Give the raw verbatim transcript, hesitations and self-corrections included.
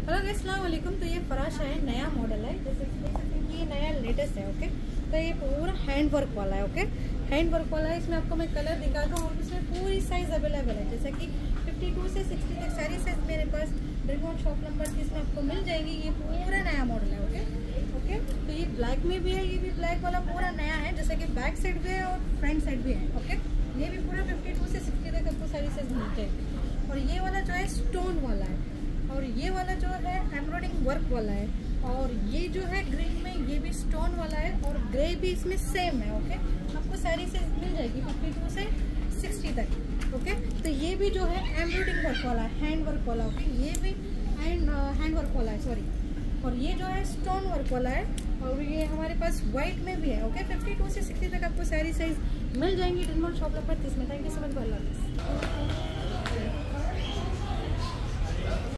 Hello guys, अस्सलाम वालेकुम। तो ये फराशा है, नया मॉडल है, जैसे ये नया लेटेस्ट है। ओके, तो ये पूरा हैंड वर्क वाला है। ओके, हैंड वर्क वाला है। इसमें आपको मैं कलर दिखाता हूँ और इसमें पूरी साइज अवेलेबल है, जैसे कि बावन से साठ तक सारी साइज मेरे पास ड्रीम शॉप नंबर तीस में आपको मिल जाएगी। ये पूरा नया मॉडल है। ओके ओके तो ये ब्लैक में भी है, ये भी ब्लैक वाला पूरा नया है, जैसे कि बैक साइड भी है और फ्रंट साइड भी है। ओके, ये भी पूरा बावन से साठ तक आपको सारी साइज मिल जाएगी। और ये वाला जो है स्टोन वाला है, और ये वाला जो है एम्ब्रॉयडिंग वर्क वाला है, और ये जो है ग्रीन में ये भी स्टोन वाला है, और ग्रे भी इसमें सेम है। ओके, आपको सारी साइज मिल जाएगी बावन से साठ तक। ओके, तो ये भी जो है एम्ब्रॉयडिंग वर्क वाला है, हैंड वर्क वाला। ओके, ये भी हैंड हैंड वर्क वाला है, सॉरी। और ये जो है स्टोन वर्क वाला है, और ये हमारे पास व्हाइट में भी है। ओके, बावन से साठ तक आपको सारी साइज मिल जाएंगी। डिमांड शॉप नंबर तीस में। Thank you so much. अल्लाह हाफिज़।